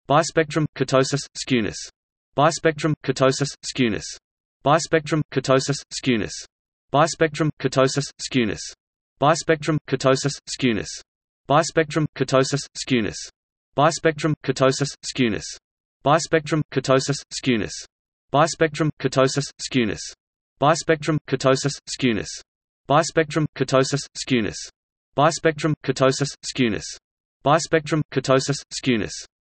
Bispectrum, kurtosis, skewness. Bispectrum, kurtosis, skewness. Bispectrum, kurtosis, skewness. Bispectrum, kurtosis, skewness. Bispectrum, kurtosis, skewness. Bispectrum, kurtosis, skewness. Bispectrum, kurtosis, skewness. Bispectrum, kurtosis, skewness. Bispectrum, kurtosis, skewness. Bispectrum, kurtosis, skewness. Bispectrum, kurtosis, skewness. Bispectrum, kurtosis, skewness. Bispectrum, kurtosis, skewness.